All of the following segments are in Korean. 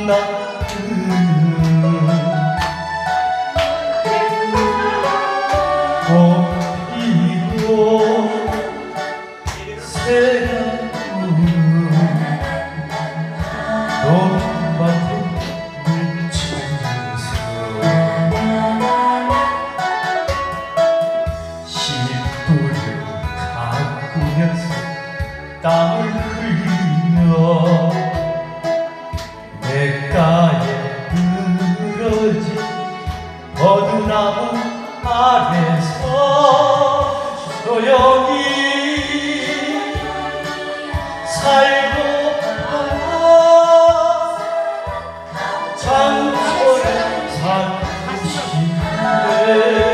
꽃피고 새하얀 논밭에 묻혀서 씨뿌려 가꾸면서 땀을 흘리며 냇가에 늘어진 버드나무 아래서 조용히 살고 가라. 장소를 삼고 싶네.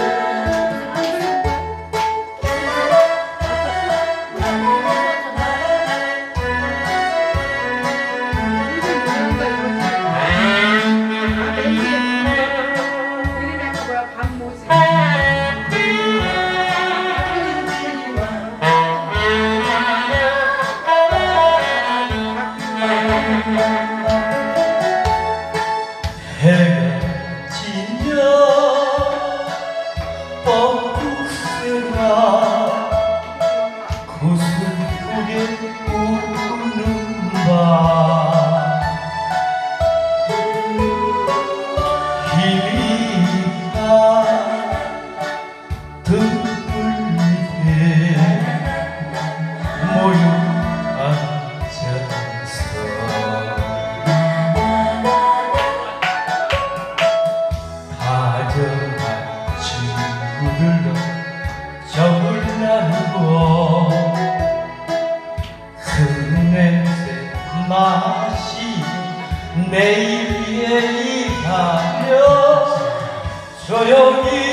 해가 지면 뻐꾸새가 고슬프게 우는 밤 희미한 등불 밑에 모여 앉아서 다정한 친구들과 정을 나누고 흙냄새 마시 내일 위에 일하며 조용히